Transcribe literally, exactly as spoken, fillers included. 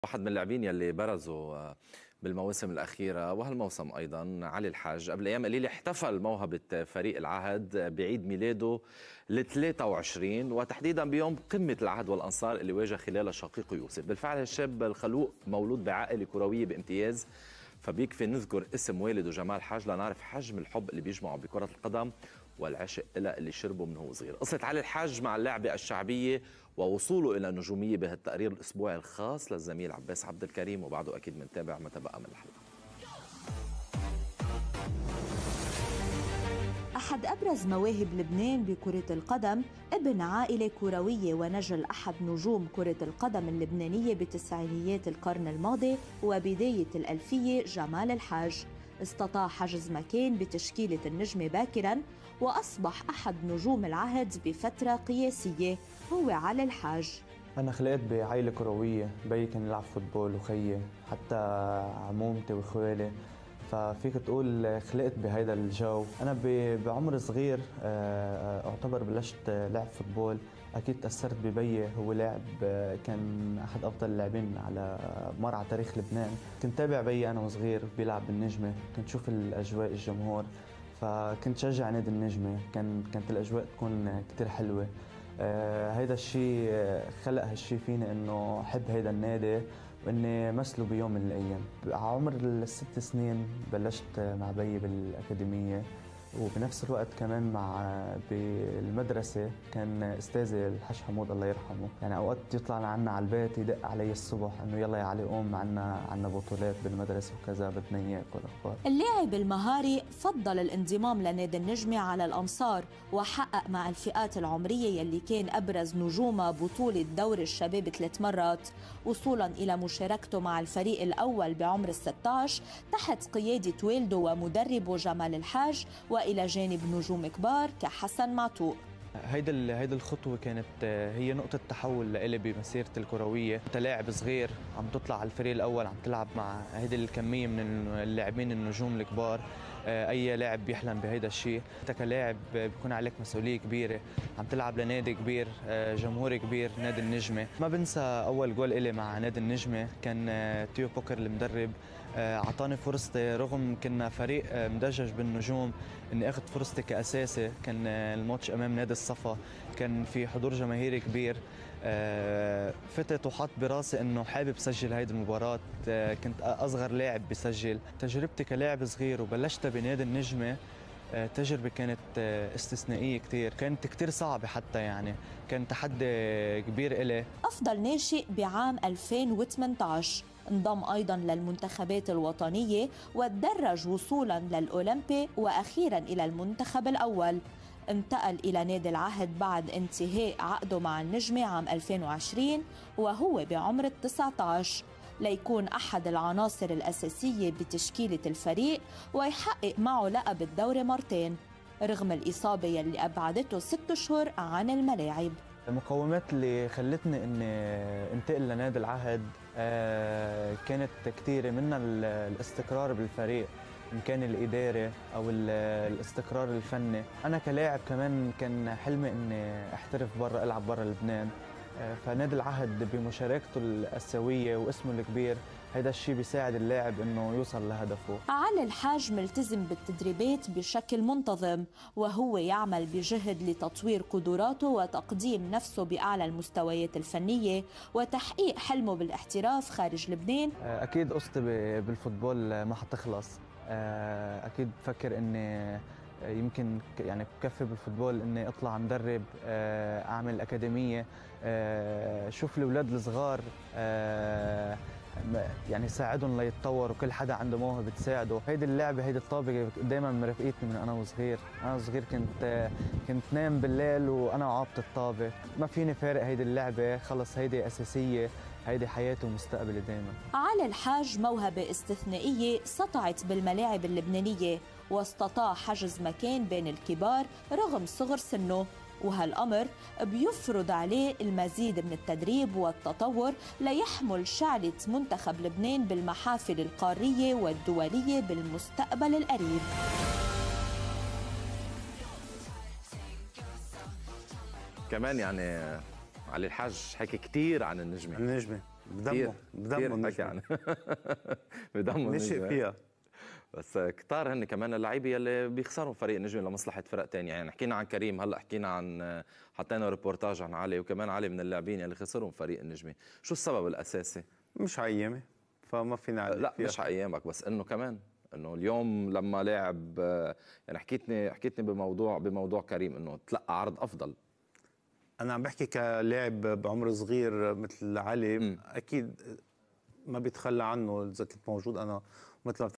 واحد من اللاعبين يلي برزوا بالمواسم الأخيرة وهالموسم أيضا علي الحاج قبل أيام قليلة احتفل موهبة فريق العهد بعيد ميلاده ال ثلاثة وعشرين وتحديدا بيوم قمة العهد والأنصار اللي واجه خلالها شقيقه يوسف. بالفعل الشاب الخلوق مولود بعائلة كروية بامتياز، فبيكفي نذكر اسم والده جمال حاج لنعرف حجم الحب اللي بيجمعه بكرة القدم والعشق إلى اللي شربه من هو صغير. قصة علي الحاج مع اللعبة الشعبية ووصوله إلى النجومية بهالتقرير الأسبوعي الخاص للزميل عباس عبد الكريم، وبعده أكيد منتابع ما تبقى من الحلقة. أحد أبرز مواهب لبنان بكرة القدم، ابن عائلة كروية ونجل أحد نجوم كرة القدم اللبنانية بتسعينيات القرن الماضي وبداية الألفية، جمال الحاج استطاع حجز مكان بتشكيلة النجمة باكراً وأصبح أحد نجوم العهد بفترة قياسية هو علي الحاج. أنا خلقت بعائلة كروية، بيي كان يلعب فوتبول وخيي حتى عمومتي وإخوالي، ففيك تقول خلقت بهيدا الجو. أنا بعمر صغير أعتبر بلشت لعب فوتبول، أكيد تأثرت ببيي، هو لاعب كان أحد أفضل اللاعبين على مر على تاريخ لبنان. كنت تابع بيي أنا وصغير بيلعب بالنجمة، كنت شوف الأجواء الجمهور، فكنت شجع نادي النجمة، كان كانت الأجواء تكون كتير حلوة. آه هيدا الشيء خلق هالشيء فيني انه احب هيدا النادي واني مثله بيوم من الايام. على عمر الست سنين بلشت مع بيي بالاكاديميه، وبنفس الوقت كمان مع بالمدرسه كان استاذي الحاج حمود الله يرحمه، يعني اوقات يطلع عنا على البيت يدق علي الصبح انه يلا يا علي قوم، عنا عنا بطولات بالمدرسه وكذا بدنا اياك والاخبار. اللاعب المهاري فضل الانضمام لنادي النجمه على الامصار، وحقق مع الفئات العمريه يلي كان ابرز نجومها بطوله دوري الشباب ثلاث مرات، وصولا الى مشاركته مع الفريق الاول بعمر الستة عشر تحت قياده والده ومدربه جمال الحاج، وإلى جانب نجوم كبار كحسن معتوق. هيدا هيدا الخطوة كانت هي نقطة تحول لإلي بمسيرتي الكروية. أنت لاعب صغير عم تطلع على الفريق الأول، عم تلعب مع هيدي الكمية من اللاعبين النجوم الكبار. أي لاعب بيحلم بهيدا الشيء. أنت كلاعب بيكون عليك مسؤولية كبيرة، عم تلعب لنادي كبير، جمهور كبير، نادي النجمة. ما بنسى أول جول إلي مع نادي النجمة كان تيو بوكر المدرب أعطاني فرصتي، رغم كنا فريق مدجج بالنجوم، إني أخذ فرصتي كأساسي. كان الماتش أمام نادي الصفا، كان في حضور جماهيري كبير. فتت وحط براسي إنه حابب سجل هيدي المباراة. كنت أصغر لاعب بسجل. تجربتي كلاعب صغير وبلشت بنادي النجمة، تجربة كانت استثنائية كتير، كانت كتير صعبة حتى، يعني كان تحدي كبير إلي. أفضل ناشئ بعام ألفين وثمانية عشر، انضم أيضاً للمنتخبات الوطنية وتدرج وصولاً للأولمبي وأخيراً إلى المنتخب الأول. انتقل إلى نادي العهد بعد انتهاء عقده مع النجمة عام ألفين وعشرين وهو بعمر التسعة عشر، ليكون أحد العناصر الأساسية بتشكيلة الفريق ويحقق معه لقب الدوري مرتين رغم الإصابة يلي أبعدته ست أشهر عن الملاعب. المقومات اللي خلتني اني انتقل لنادي العهد كانت كثيره، منها الاستقرار بالفريق، ان كان الاداري او الاستقرار الفني. انا كلاعب كمان كان حلمي اني احترف برا، العب برا لبنان، فنادي العهد بمشاركته الاسيويه واسمه الكبير هذا الشيء بيساعد اللاعب انه يوصل لهدفه. علي الحاج ملتزم بالتدريبات بشكل منتظم، وهو يعمل بجهد لتطوير قدراته وتقديم نفسه باعلى المستويات الفنيه وتحقيق حلمه بالاحتراف خارج لبنان. اكيد قصتي بالفوتبول ما حتخلص، اكيد بفكر اني يمكن يعني بكفي بالفوتبول اني اطلع مدرب، اعمل اكاديميه، شوف الاولاد الصغار يعني ساعدهم ليتطوروا، كل حدا عنده موهبه تساعده. هيدي اللعبه هيدي الطابه دائما مرافقتني من انا وصغير. انا صغير كنت كنت نام بالليل وانا عابط الطابه، ما فيني فارق هيدي اللعبه، خلص هيدي اساسيه، هيدي حياتي ومستقبلي دائما. علي الحاج موهبه استثنائيه سطعت بالملاعب اللبنانيه واستطاع حجز مكان بين الكبار رغم صغر سنه، وهالأمر بيفرض عليه المزيد من التدريب والتطور ليحمل شعلة منتخب لبنان بالمحافل القارية والدولية بالمستقبل القريب. كمان يعني علي الحاج حكي كتير عن النجمة. النجمة بدمه بدمه النجم يعني بدمه نشئ فيها. بس كتار هن كمان اللعيبه يلي بيخسروا فريق النجم لمصلحه فرق تانية، يعني حكينا عن كريم، هلا حكينا عن حطينا ريبورتاج عن علي، وكمان علي من اللاعبين يلي خسروا فريق النجمه. شو السبب الاساسي؟ مش عيامي فما فينا عليك لا فيها. مش ايامك، بس انه كمان انه اليوم لما لاعب، يعني حكيتني حكيتني بموضوع بموضوع كريم انه تلقى عرض افضل. انا عم بحكي كلاعب بعمر صغير مثل علي، م. اكيد ما بيتخلى عنه اذا كنت موجود انا، مثل ما